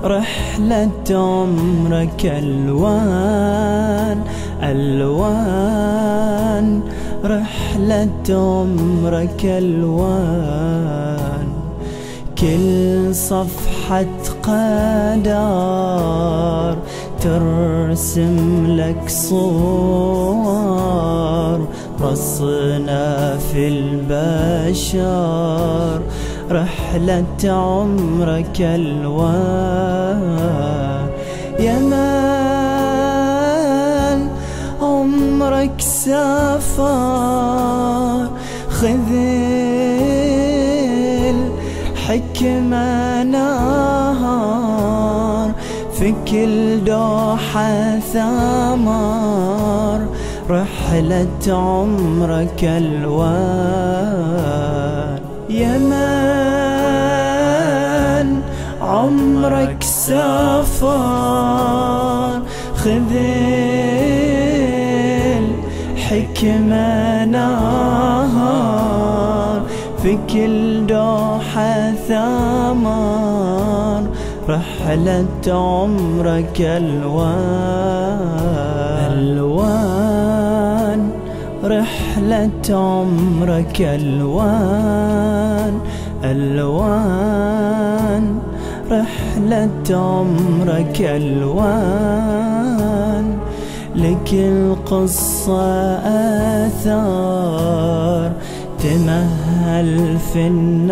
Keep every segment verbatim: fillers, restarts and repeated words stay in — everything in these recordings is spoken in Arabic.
رحلة عمرك ألوان ألوان، رحلة عمرك ألوان. كل صفحة قدر ترسم لك صور، رصنا في البشر رحلة عمرك ألوان. يا من عمرك سافر، خذ الحكمة نهار، في كل دوحة ثمر رحلة عمرك ألوان. يا من عمرك سافر، خذ الحكمة نهار، في كل دوحة ثمر رحلة عمرك ألوان ألوان، رحلة عمرك ألوان ألوان، رحلة عمرك ألوان. لكل قصة آثار تمهل في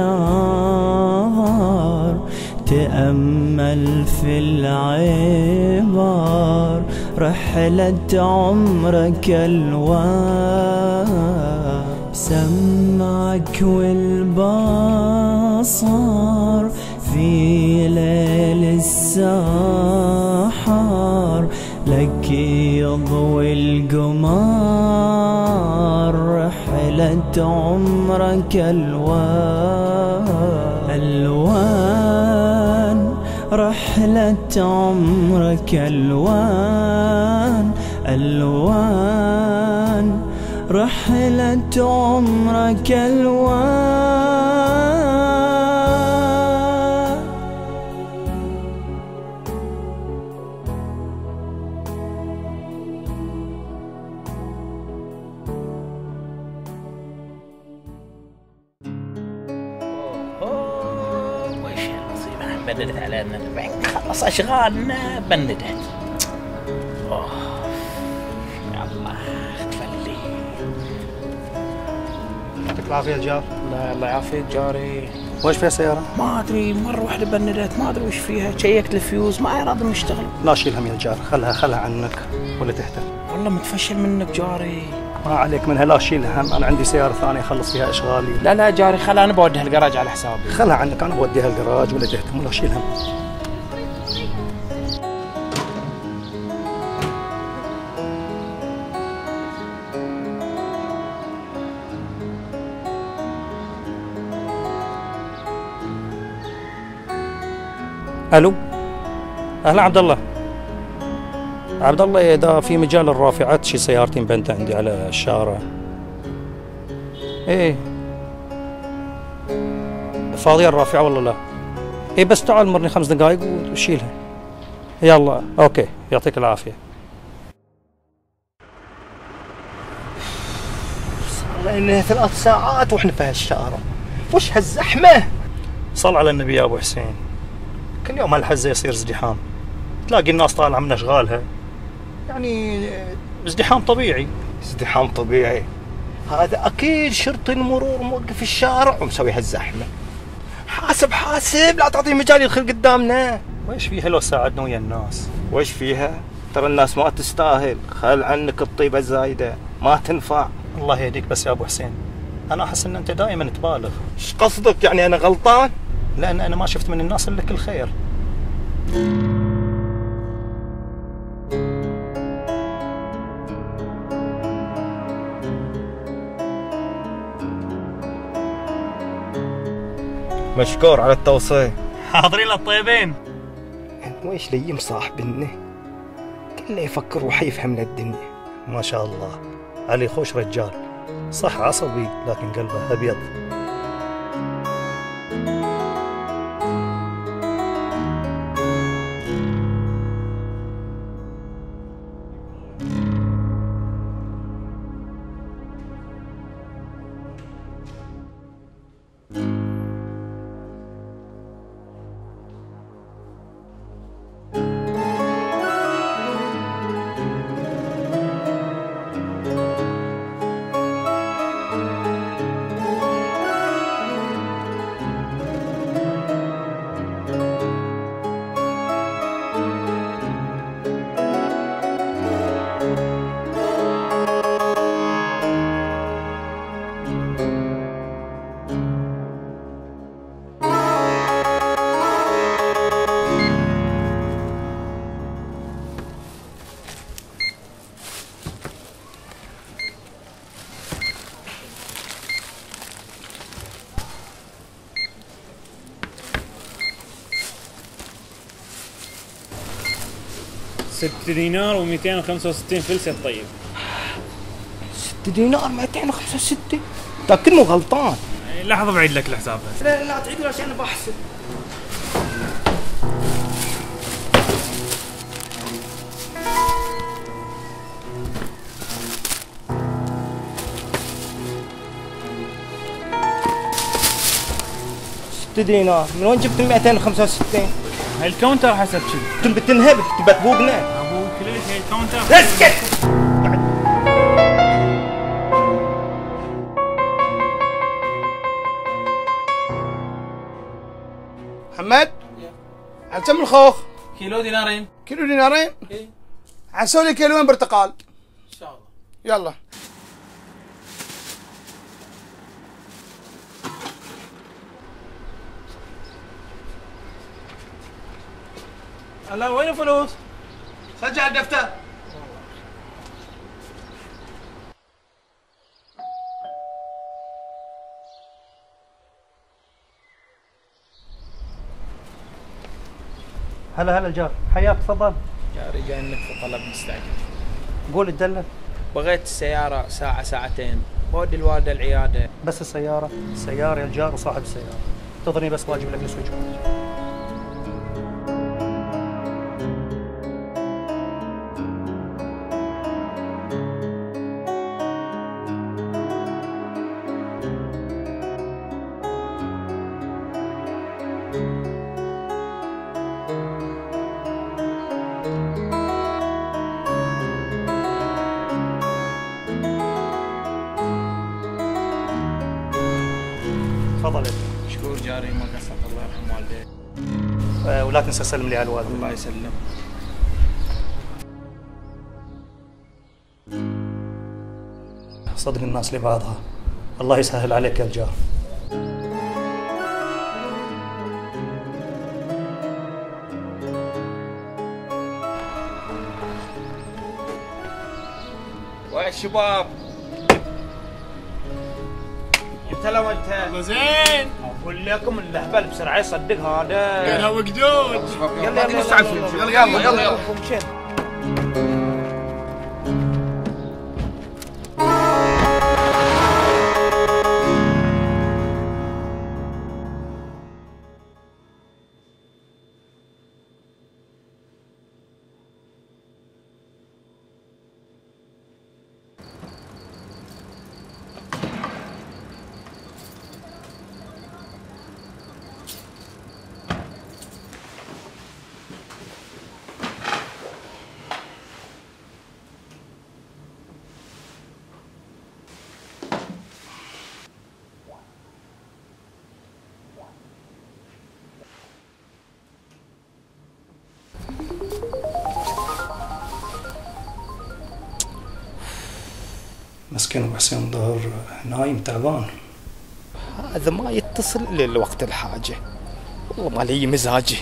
النار، تأمل في العبر رحلة عمرك ألوان. سمعك والبصر في ليل السحر، لك يضوي القمر رحلة عمرك ألوان ألوان، رحلة عمرك ألوان ألوان، رحلة عمرك ألوان. بندت علينا البنك، خلص اشغالنا بندت. اوه يا الله تفلي. يعطيك العافية يا جار. لا الله يعافيك جاري. وش فيها سيارة؟ ما ادري، مرة واحدة بندت ما ادري وش فيها، شيكت الفيوز ما يراد نشتغل. لا شيل هم يا جار، خلها خلها عنك ولا تهتم. والله متفشل منك جاري. ما عليك منها، لا شيل هم، انا عندي سيارة ثانية اخلص فيها اشغالي. لا لا جاري خلها، انا بوديها الجراج على حسابي. خلها عنك، انا بوديها الجراج ولا تهتم ولا شيل هم. الو، اهلا عبد الله. عبد الله اذا في مجال الرافعات شي سيارتين بنت عندي على الشارع. ايه فاضيه الرافعه والله لا. ايه بس تعال مرني خمس دقائق وشيلها. يلا اوكي يعطيك العافيه. صار لنا ثلاث ساعات واحنا في هالشارع، وش هالزحمه؟ صل على النبي يا ابو حسين، كل يوم هالحزه يصير ازدحام، تلاقي الناس طالعه من اشغالها، يعني ازدحام طبيعي. ازدحام طبيعي؟ هذا اكيد شرطي المرور موقف الشارع ومسوي هالزحمه. حاسب حاسب، لا تعطيه مجال يدخل قدامنا. ويش فيها لو ساعدنا ويا الناس؟ ويش فيها؟ ترى الناس ما تستاهل، خل عنك الطيبه الزايده ما تنفع. الله يهديك بس يا ابو حسين، انا احس ان انت دائما تبالغ. ايش قصدك؟ يعني انا غلطان؟ لان انا ما شفت من الناس الا كل خير. مشكور على التوصية. حاضرين للطيبين. ويش لي مصاحبني؟ كله يفكر وحيفهم للدنيا. ما شاء الله علي خوش رجال، صح عصبي لكن قلبه ابيض. ستة دينار ومئتين وخمسة وستين فلس يا الطيب. ستة دينار مئتين وخمسة وستين؟ تأكد مو غلطان. لحظة بعيد لك الحساب بس. لا لا تعيد عشان انا بحسب. ستة دينار، من وين جبت ال مئتين وخمسة وستين؟ هاي الكاونتر حسب شي. انت بتنهبل، تبى تبوقنا. ابوك ليش هاي الكاونتر؟ اسكت. محمد على كم الخوخ؟ كيلو دينارين. كيلو دينارين؟ اي. عسوا لي كيلوين برتقال. ان شاء الله. يلا. هلا وين الفلوس؟ سجل الدفتر. هلا هلا الجار، حياك تفضل. جاري جاي منك في طلب مستعجل. قول اتدلل. بغيت السيارة ساعة ساعتين، بودي الوالدة العيادة. بس السيارة، السيارة يا الجار وصاحب السيارة. انتظرني بس واجيب لك السويتش. تفضل. مشكور جاري، ما قصرت، الله يرحم والديك. أه ولا تنسى تسلم لي على الوالد. الله يسلم. صدق الناس لبعضها. الله يسهل عليك يا الجار. وين الشباب؟ انت لو انت زين. اقول لكم اللهبل بسرعه يصدق هذا. قالها وقدود. يلا يلا يلا يلا يلا يلا مشينا. مسكين ابو حسين ظهر نايم تعبان. هذا ما يتصل الا لوقت الحاجه. والله ما لي مزاجي.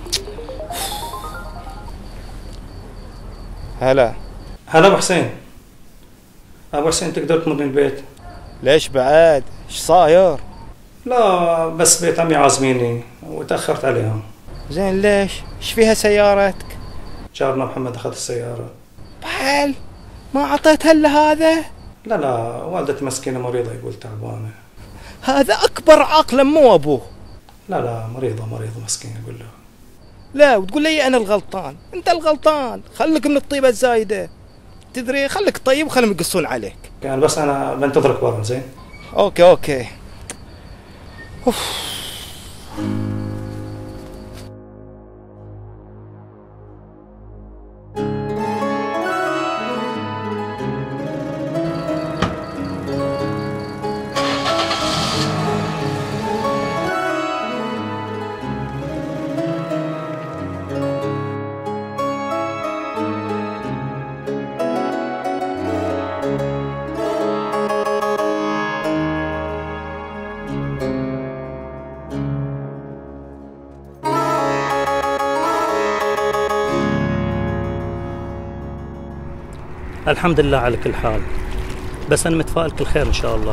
هلا هلا ابو حسين. ابو حسين تقدر تمرني البيت؟ ليش بعد؟ ايش صاير؟ لا بس بيت عمي عازميني وتاخرت عليهم. زين ليش؟ ايش فيها سيارتك؟ جارنا محمد اخذ السياره. بحال ما اعطيتها الا هذا؟ لا لا والدتي مسكينه مريضه، يقول تعبانه. هذا اكبر عقلا مو ابوه. لا لا مريضه مريضه مسكينه، قول له. لا وتقول لي انا الغلطان، انت الغلطان، خليك من الطيبه الزايده. تدري خليك طيب وخليهم يقصون عليك. يعني بس انا بنتظرك برا. زين اوكي اوكي. اوف. الحمد لله على كل حال، بس أنا متفائل كل خير إن شاء الله.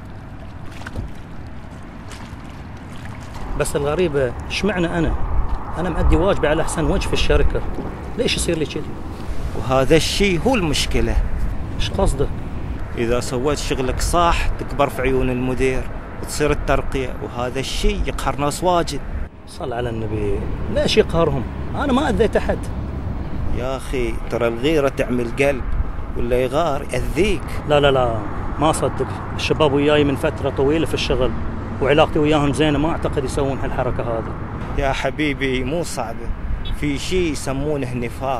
بس الغريبة اشمعنى أنا؟ انا مأدي واجبي على احسن وجه في الشركه، ليش يصير لي كذي؟ وهذا الشيء هو المشكلة. ايش قصدك؟ إذا سويت شغلك صح تكبر في عيون المدير وتصير الترقية، وهذا الشيء يقهر ناس واجد. صل على النبي، ليش يقهرهم؟ انا ما اذيت احد. يا أخي ترى الغيرة تعمل قلب، ولا يغار يأذيك. لا لا لا، ما أصدق. الشباب وياي من فترة طويلة في الشغل وعلاقتي وياهم زينة، ما أعتقد يسوون هالحركة هذا. يا حبيبي مو صعبة، في شيء يسمونه نفاق.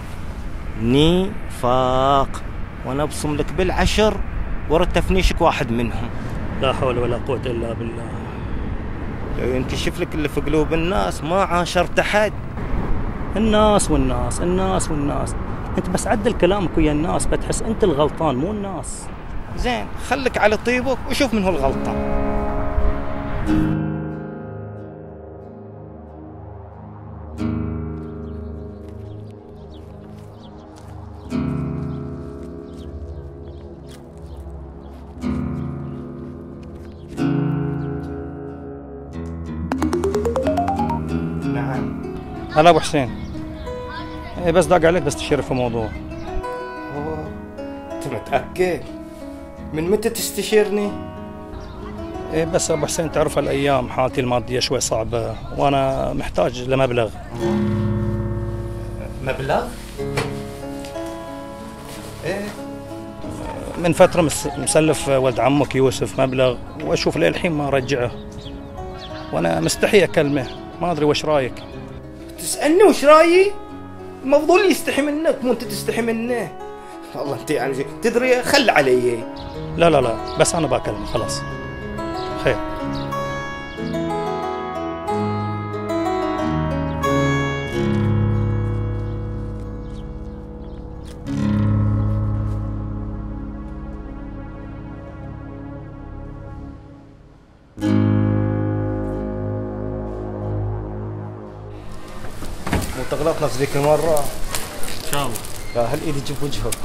نفاق، وأنا أبصم لك بالعشر ورا تفنيشك واحد منهم. لا حول ولا قوة إلا بالله. لو ينكشف لك اللي في قلوب الناس ما عاشرت أحد. الناس والناس الناس والناس، أنت بس عدل كلامك ويا الناس بتحس أنت الغلطان مو الناس. زين، خلك على طيبك وشوف من هو الغلطان. هلا ابو حسين. ايه بس داق عليك بس تشير في موضوع. اوه، انت متأكد؟ من متى تستشيرني؟ ايه بس ابو حسين تعرف الايام حالتي الماديه شوي صعبه وانا محتاج لمبلغ. مبلغ؟ ايه من فتره مس- مسلف ولد عمك يوسف مبلغ واشوف للحين ما رجعه، وانا مستحي اكلمه، ما ادري وش رايك؟ تسألني وش رايي؟ المفضول يستحي منك مو انت تستحي منه. والله انت يعني تدري، خل علي. لا لا لا، بس انا بكلمه خلاص. خير. مو تغلط نفس ذيك المرة. ان شاء الله. يا هل ايدي جيب وجهك.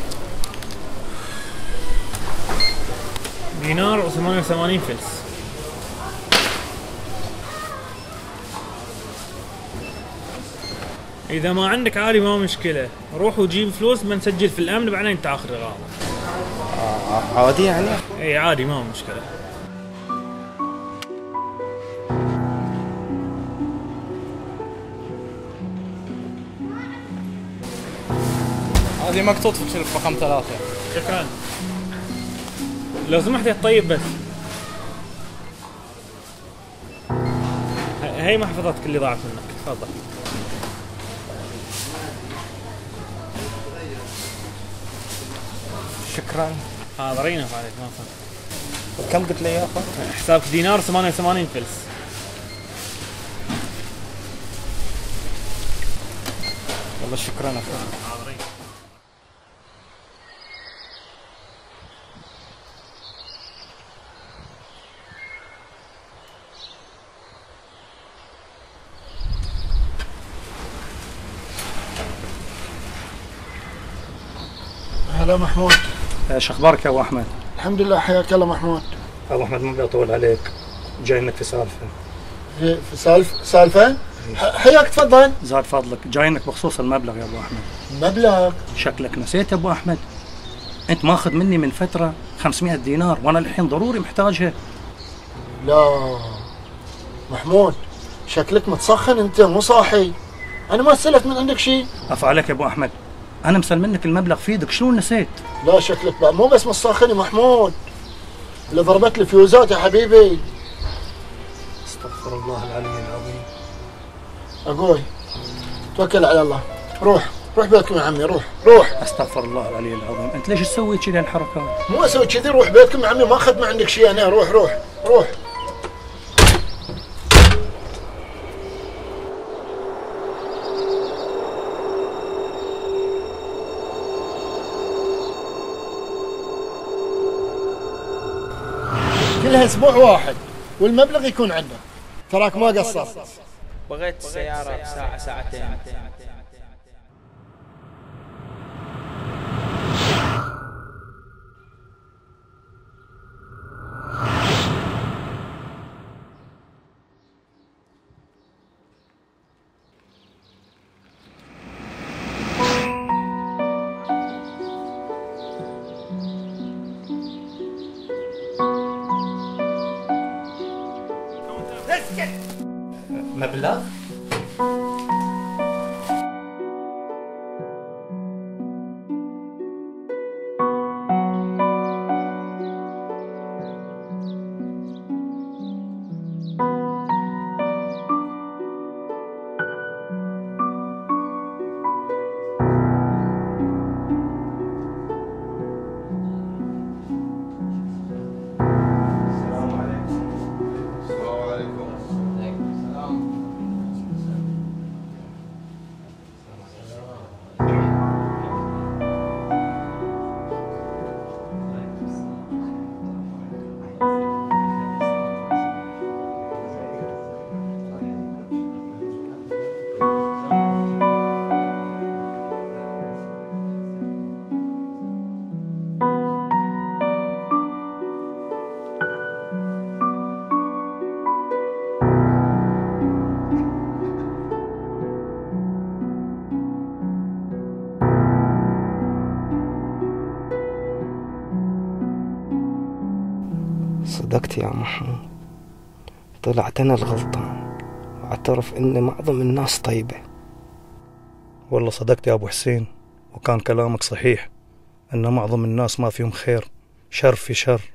دينار وثمانية وثمانين فلس. اذا ما عندك عادي ما مشكله، روح وجيب فلوس بنسجل في الامن بعدين تاخذ رغابه. آه عادي يعني؟ اي عادي ما مشكله. هذه مقطوط في شرف رقم ثلاثة. شكرا. لو سمحت يا طيب بس ه- هي محفظتك اللي ضاعت منك، تفضل. شكرا. هذا رينف عليك ما فهمت. كم قلت لي يا اخو؟ حسابك دينار ثمانية وثمانين فلس. والله شكرا اخو. هذا رينف. هلا محمود. ايش اخبارك يا ابو احمد؟ الحمد لله، حياك الله محمود. ابو احمد ما بدي اطول عليك، جاي انك في سالفه. في في سالفه سالفه ح- حياك تفضل. زاد فضلك، جاي انك بخصوص المبلغ يا ابو احمد. مبلغ؟ شكلك نسيت يا ابو احمد، انت ماخذ مني من فتره خمسمئة دينار وانا الحين ضروري محتاجها. لا محمود، شكلك متسخن انت مو صاحي. انا ما استلفت من عندك شيء. عفا عليك يا ابو احمد، انا مسل منك المبلغ في ايدك، شلون نسيت؟ لا شكلك بقى مو بس متسخن يا محمود، اللي ضربت لي فيوزات يا حبيبي. استغفر الله العلي العظيم. اقول توكل على الله، روح روح بيتكم يا عمي، روح روح. استغفر الله العلي العظيم، انت ليش تسوي كذي الحركات؟ مو اسوي كذي، روح بيتكم يا عمي، ما اخذ من عندك شيء انا. روح روح روح. كلها اسبوع واحد والمبلغ يكون عندك، تراك ما قصرت. بغيت السيارة بساعة ساعتين. مبلغ؟ صدقت يا محمود، طلعت أنا الغلطان، واعترف إن معظم الناس طيبة. والله صدقت يا أبو حسين، وكان كلامك صحيح، أن معظم الناس ما فيهم خير، شر في شر.